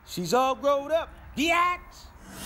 She's all grown up, biatch!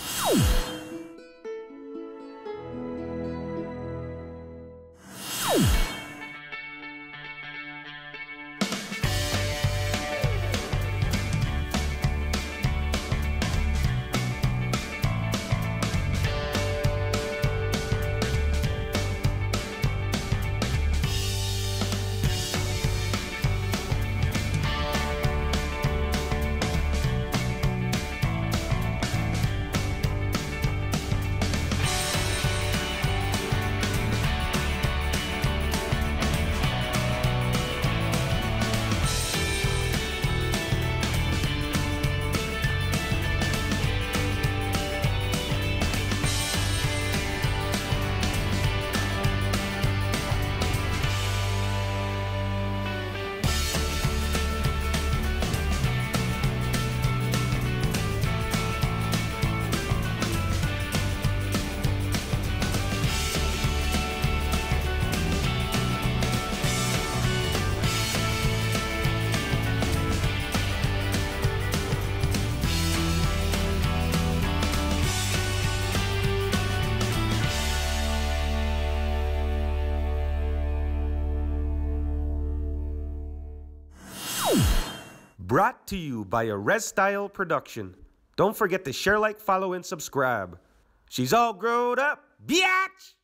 Brought to you by a Res Style production. Don't forget to share, like, follow, and subscribe. She's all grown up, biatch!